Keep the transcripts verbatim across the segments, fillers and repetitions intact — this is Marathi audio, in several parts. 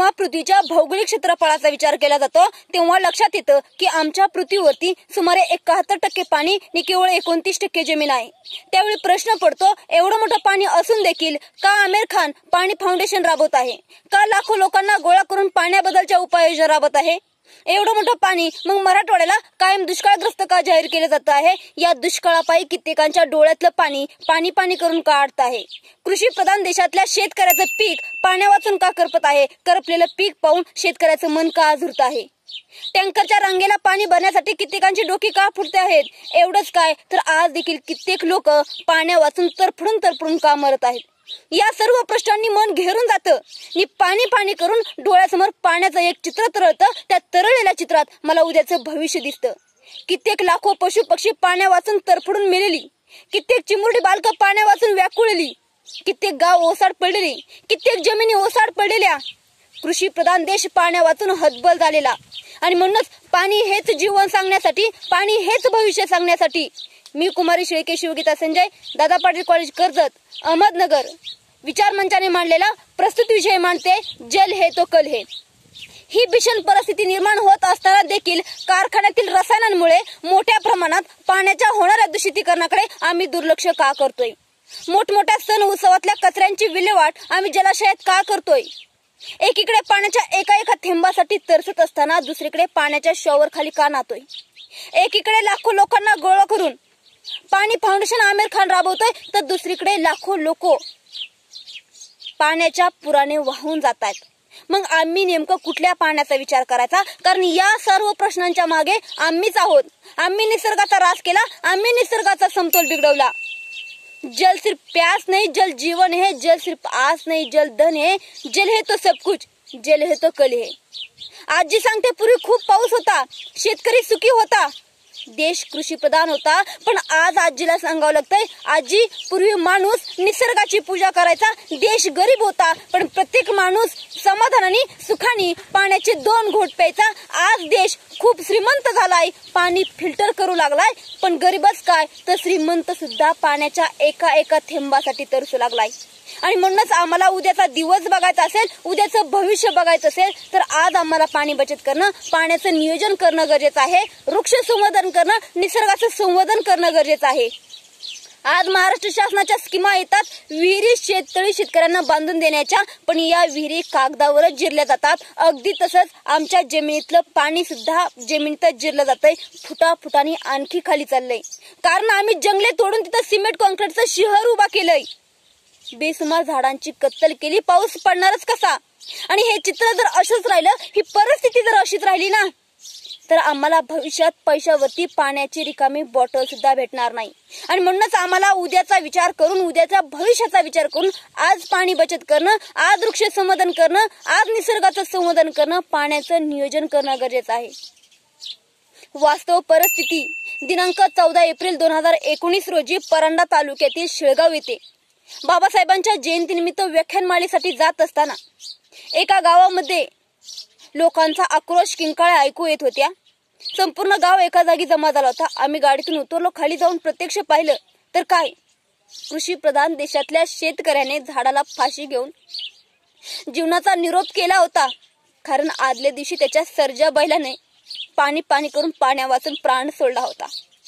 जेव्हा पृथ्वीच्या भौगोलिक क्षेत्रफळाचा विचार केला जातो तेव्हा लक्षात येतं की आमच्या पृथ्वीवरती सुमारे एकाहत्तर टक्के पाणी आणि केवळ एकोणतीस टक्के जमीन आहे। त्यावेळी प्रश्न पडतो, एवढं मोठं पाणी असून देखील का आमिर खान पाणी फाउंडेशन राबवत आहे? का लाखो लोकांना गोळा करून पाण्याबद्दलच्या उपाययोजना राबवत आहे? एवढं मोठं पाणी मग मराठवाड्याला कायम दुष्काळग्रस्त का जाहीर केलं जात आहे? या दुष्काळापायी कित्येकांच्या डोळ्यातलं पाणी पाणी पाणी करून काढत आहे। कृषी प्रधान देशातल्या शेतकऱ्याचं पीक पाण्या वाचून का करपत आहे? करपलेलं पीक पाहून शेतकऱ्याचं मन का आझुरत आहे? टँकरच्या रांगेला पाणी भरण्यासाठी कित्येकांची डोकी का फुटते आहेत? एवढंच काय तर आज देखील कित्येक लोक पाण्या वाचून तरफडून तरफडून का मरत आहेत? या सर्व प्रश्नांनी मन घेरून जातं आणि पाणी पाणी करून डोळ्यासमोर पाण्याचं एक चित्र तरळतं। त्या तरळलेल्या चित्रात मला उद्याचं भविष्य दिसतं। कित्येक लाखो पशु पक्षी पाण्या वाचून तरफडून मेलेली, कित्येक चिमुरडी बालकं पाण्या वाचून व्याकुळली, कित्येक गाव ओसाड पडलेली, कित्येक जमिनी ओसाड पडलेल्या। कृषी प्रधान देश पाण्या वाचून हतबल झालेला आणि म्हणूनच पाणी हेच जीवन सांगण्यासाठी, पाणी हेच भविष्य सांगण्यासाठी मी कुमारी शेळके शिवगीता संजय दादा पाटील कॉलेज कर्जत अहमदनगर विचार मंचाने मांडलेला प्रस्तुत विषय मांडते, जल है तो कल है। ही भीषण परिस्थिती निर्माण होत असताना देखील कारखान्यातील रसायनांमुळे मोठ्या प्रमाणात पाण्याच्या होणाऱ्या दूषितीकरणाकडे आम्ही दुर्लक्ष का करतोय? मोठमोठ्या सण उत्सवातल्या कचऱ्यांची विल्हेवाट आम्ही जलाशयात का करतोय? एकीकडे पाण्याच्या एका एका थेंबासाठी तरसत असताना दुसरीकडे पाण्याच्या शॉवर खाली का नाहतोय? एकीकडे लाखो लोकांना गोळा करून पाणी फाउंडेशन आमिर खान राबवतोय तर दुसरीकडे लाखो लोक पाण्याच्या पुराने वाहून जात आहेत। मग आम्ही नेमकं कुठल्या पाण्याचा विचार करायचा? कारण या सर्व प्रश्नांच्या मागे आम्हीच आहोत। आम्ही निसर्गाचा ऱ्हास केला, आम्ही निसर्गाचा समतोल बिघडवला। जल सिर्फ प्यास नहीं, जल जीवन है। जल सिर्फ आस नहीं, जल धन है। जल है तो सब कुछ, जल है तो कल है। आजी सांगते, पूर्वी खूप पाऊस होता, शेतकरी सुखी होता, देश कृषी प्रधान होता। पण आज आजीला सांगावं लागतंय, आजी पूर्वी माणूस निसर्गाची पूजा करायचा, देश गरीब होता, पण प्रत्येक माणूस समाधानाने सुखाने पाण्याचे दोन घोट प्यायचा। आज देश खूप श्रीमंत झालाय, पाणी फिल्टर करू लागलाय, पण गरीबच काय तर श्रीमंत सुद्धा पाण्याच्या एका एका थेंबासाठी तरसू लागलाय। आणि म्हणूनच आम्हाला उद्याचा दिवस बघायचा असेल, उद्याचं भविष्य बघायचं असेल तर आज आम्हाला पाणी बचत करणं, पाण्याचं नियोजन करणं गरजेचं आहे। वृक्ष संवर्धन करणं, निसर्गाचं संवर्धन करणं गरजेचं आहे। आज महाराष्ट्र शासनाच्या स्कीमा येतात विहिरी शेततळी शेतकऱ्यांना बांधून देण्याच्या, पण या विहिरी कागदावरच जिरल्या जातात। अगदी तसंच आमच्या जमिनीतलं पाणी सुद्धा जमिनीतच जिरलं जातंय, फुटा फुटानी आणखी खाली चाललंय। कारण आम्ही जंगले तोडून तिथं सिमेंट कॉन्क्रीटचं शहर उभा केलंय, बेसुमार झाडांची कत्तल केली, पाऊस पडणारच कसा? आणि हे चित्र जर असंच राहिलं, ही परिस्थिती जर अशीच राहिली ना, तर आम्हाला भविष्यात पैशावरती पाण्याची रिकामी बॉटल सुद्धा भेटणार नाही। आणि म्हणूनच आम्हाला उद्याचा विचार करून, उद्याच्या भविष्याचा विचार करून आज पाणी बचत करणं, आज वृक्ष संवर्धन करणं, आज निसर्गाचं संवर्धन करणं, पाण्याचं नियोजन करणं गरजेचं आहे। वास्तव परिस्थिती दिनांक चौदा एप्रिल दोन हजार एकोणीस रोजी परांडा तालुक्यातील शेळगाव येथे बाबासाहेबांच्या जयंतीनिमित्त व्याख्यानमालेसाठी जात असताना एका गावामध्ये लोकांचा आक्रोश किंकाळ्या ऐकू येत होत्या। संपूर्ण गाव एका जागी जमा झाला होता। आम्ही गाडीतून उतरलो, खाली जाऊन प्रत्यक्ष पाहिलं तर काय, कृषी प्रधान देशातल्या शेतकऱ्याने झाडाला फाशी घेऊन जीवनाचा निरोप केला होता। कारण आदल्या दिवशी त्याच्या सर्जा बैलाने पाणी पाणी करून पाण्या वाचून प्राण सोडला होता।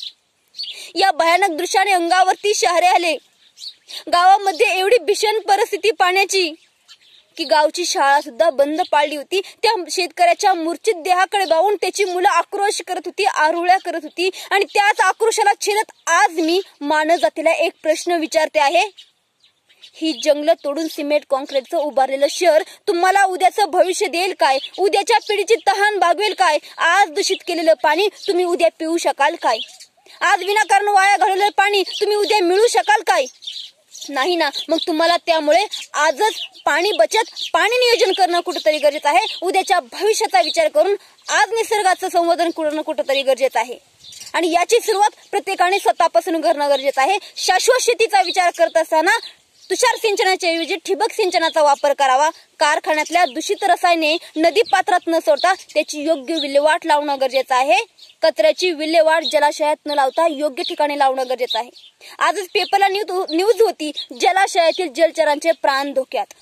या भयानक दृश्याने अंगावरती शहारे आले। गावामध्ये एवढी भीषण परिस्थिती पाण्याची की गावची शाळा सुद्धा बंद पाडली होती। त्या शेतकऱ्याच्या मूर्छित देहाकडे पाहून त्याची मुलं आक्रोश करत होती, आरोळ्या करत होती। आणि त्याच आक्रोशाला छेदत आज मी मानव जातीला एक प्रश्न विचारते आहे, ही जंगल तोडून सिमेंट कॉन्क्रीटचं उभारलेलं शहर तुम्हाला उद्याचं भविष्य देईल काय? उद्याच्या पिढीची तहान भागवेल काय? आज दूषित केलेलं पाणी तुम्ही उद्या पिऊ शकाल काय? आज विनाकारण वाया घालवलेलं पाणी तुम्ही उद्या मिळू शकाल काय? नाही ना। मग तुम्हाला त्यामुळे आजच पाणी बचत, पाणी नियोजन करणं कुठेतरी गरजेचं आहे। उद्याच्या भविष्याचा विचार करून आज निसर्गाचं संवर्धन करणं कुठेतरी गरजेचं आहे। आणि याची सुरुवात प्रत्येकाने स्वतःपासून करणं गरजेचं आहे। शाश्वत शेतीचा विचार करत असताना तुषार सिंचनाच्या ऐवजी ठिबक सिंचनाचा वापर करावा। कारखान्यातल्या दूषित रसायने नदी पात्रात न सोडता त्याची योग्य विल्हेवाट लावणं गरजेचं आहे। कचऱ्याची विल्हेवाट जलाशयात न लावता योग्य ठिकाणी लावणं गरजेचं आहे। आजच पेपरला न्यूज होती, जलाशयातील जलचरांचे प्राण धोक्यात।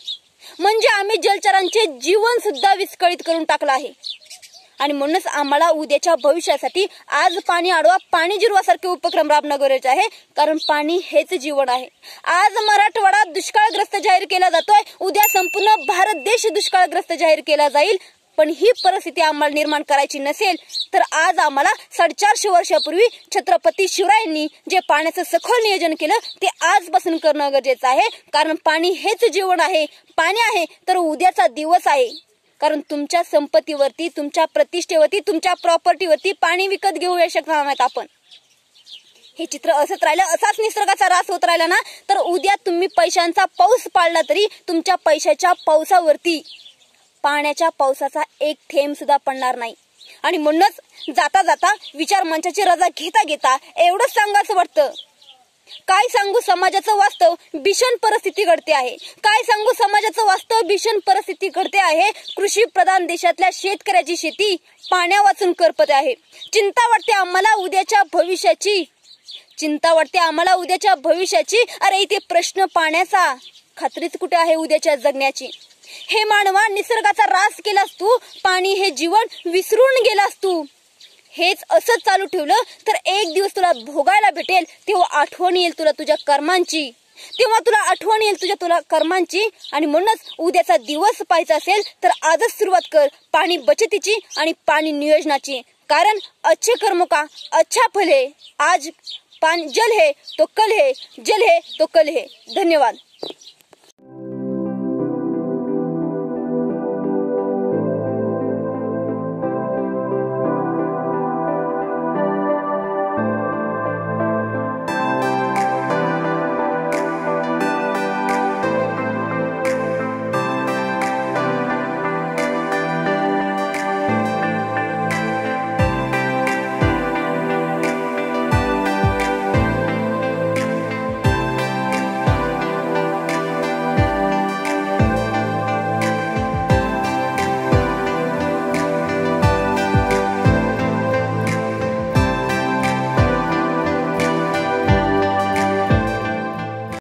म्हणजे आम्ही जलचरांचे जीवन सुद्धा विस्कळीत करून टाकलं आहे. आणि म्हणूनच आम्हाला उद्याच्या भविष्यासाठी आज पाणी अडवा, पाणी जिरवासारखे उपक्रम राबणं गरजेचं आहे. कारण पाणी हेच जीवन आहे. आज मराठवाडा दुष्काळग्रस्त जाहीर केला जातोय, उद्या संपूर्ण भारत देश दुष्काळग्रस्त जाहीर केला जाईल. पण ही परिस्थिती आम्हाला निर्माण करायची नसेल तर आज आम्हाला साडेचारशे वर्षापूर्वी छत्रपती शिवरायांनी जे पाण्याचं सखोल नियोजन केलं ते आजपासून करणं गरजेचं आहे. कारण पाणी हेच जीवन आहे. पाणी आहे तर उद्याचा दिवस आहे. कारण तुमच्या संपत्तीवरती, तुमच्या प्रतिष्ठेवरती, तुमच्या प्रॉपर्टीवरती पाणी विकत घेऊ शकणार नाहीत आपण. हे चित्र असंच राहिलं, असाच निसर्गाचा ऱ्हास होत राहिला ना तर उद्या तुम्ही पैशांचा पाऊस पाडला तरी तुमच्या पैशाच्या पावसावरती पाण्याच्या पावसाचा एक थेंब सुद्धा पडणार नाही. आणि म्हणूनच जाता जाता विचार मंचाची रजा घेता घेता एवढंच सांगायचं वाटतं, काय सांगू समाजाचं वास्तव भीषण परिस्थिती घडते आहे. काय सांगू समाजाचं वास्तव भीषण परिस्थिती घडते आहे. कृषी प्रधान देशातल्या शेतकऱ्याची शेती पाण्या वाचून करपते आहे. चिंता वाटते आम्हाला उद्याच्या भविष्याची, चिंता वाटते आम्हाला उद्याच्या भविष्याची. अरे इथे प्रश्न पाण्याचा, खात्रीच कुठे आहे उद्याच्या जगण्याची. हे मानवा, निसर्गाचा ऱ्हास केलास तू, पाणी हे जीवन विसरून गेलास तू. हेच असंच चालू ठेवलं तर एक दिवस तुला भोगायला भेटेल, तेव्हा आठवण येईल तुला तुझ्या कर्मांची, तेव्हा तुला आठवण येईल तुझ्या तुला कर्मांची. आणि म्हणूनच उद्याचा दिवस पाहायचा असेल तर आजच सुरुवात कर पाणी बचतीची आणि पाणी नियोजनाची. कारण अच्छे कर्म का अच्छा फल है. आज पानी जल है तो कल है, जल है तो कल है. धन्यवाद.